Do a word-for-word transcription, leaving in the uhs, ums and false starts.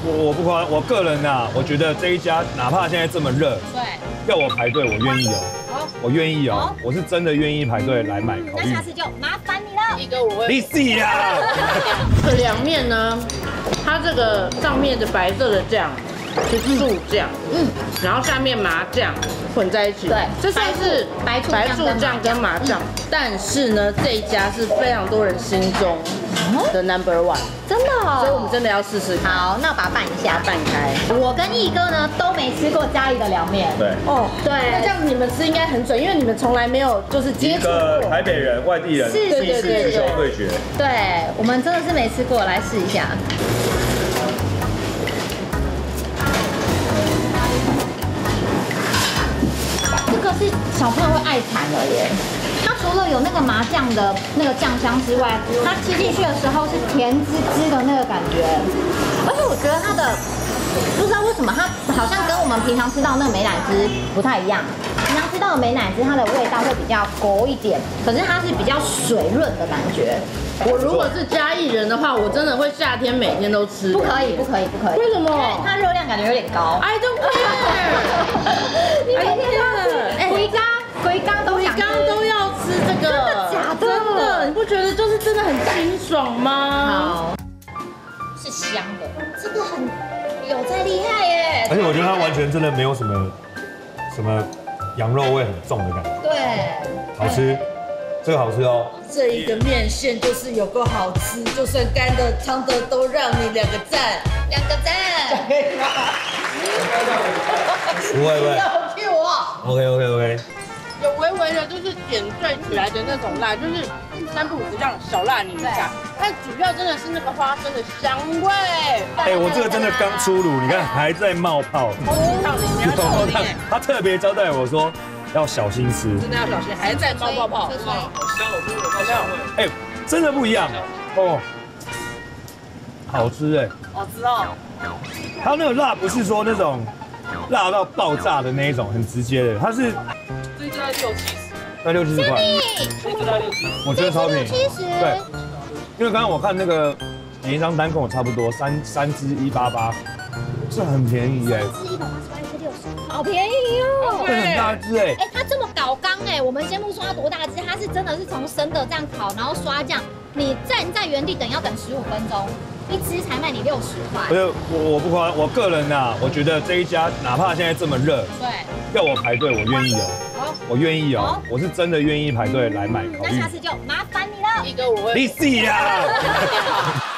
我我不夸，我个人呐，我觉得这一家哪怕现在这么热， 对， 要我排队，我愿意哦。 好， 我愿意哦，我是真的愿意排队来买烤那玉。 下次就麻烦你了。 一个我会。 你死呀！ 这凉面呢，它这个上面的白色的酱是醋酱，嗯，然后下面麻酱混在一起， 对这算是白醋白醋酱跟麻酱。但是呢，这一家是非常多人心中的 number one， 真的哦， 所以我们真的要试试看。 好，那我把它拌一下。 拌开。 我跟毅哥呢都没吃过家里的凉面。 对， 哦， 对那这样你们吃应该很准，因为你们从来没有就是接一触过。 个台北人、外地人是第一次直球对决。 对，我们真的是没吃过，来试一下。这个是小朋友会爱惨了耶。它除了有那个麻酱的那个酱香之外，它吃进去的时候是甜滋滋的那个感觉，而且我觉得它的不知道为什么它好像跟我们平常吃到那个美乃滋不太一样。平常吃到的美乃滋它的味道会比较勾一点，可是它是比较水润的感觉。 我如果是嘉义人的话，我真的会夏天每天都吃。 不可以，不可以，不可以。 为什么？ 因为它热量感觉有点高。 I don't care。 你每天都要吃， 哎回缸，回缸都回想吃缸都要吃这个， 真的假的真的，你不觉得就是真的很清爽吗？ 好，是香的，这个很有在厉害耶。 而且我觉得它完全真的没有什么什么羊肉味很重的感觉， 对， 好吃，这个好吃哦。 这一个面线就是有够好吃，就算干的、汤的都让你两个赞， 两个赞。 可以吗？ 不会不会要 Q 我。 ，OK OK OK。 有微微的，就是点缀起来的那种辣，就是三不五时这样小辣你一下，但主要真的是那个花生的香味。 哎，我这个真的刚出炉，你看还在冒泡， 烫你，你要小心哎， 他特别交代我说要小心吃， 真的要小心，还在冒泡泡。 好香，我说我香味。 哎，真的不一样哦，好吃哎， 好吃哦。 它那个辣不是说那种辣到爆炸的那一种很直接的，它是这个六七十， 那六七十块， 这个大概六七十。 我觉得超便宜， 七十。 对，因为刚刚我看那个每一张单跟我差不多，三三支一八八，这很便宜哎， 是一百八十八，一支六十，好便宜哦。 这很大支哎， 哎，它这么搞刚哎，我们先不说它多大只，它是真的是从生的这样烤，然后刷酱，你站在原地等要等十五分钟，一只才卖你六十块。 而且我我不夸，我个人呐，我觉得这一家哪怕现在这么热， 对， 要我排队，我愿意哦， 好， 我愿意哦好， 我是真的愿意排队来买烤玉那下。次就麻烦你了。 一个我会。 你死呀！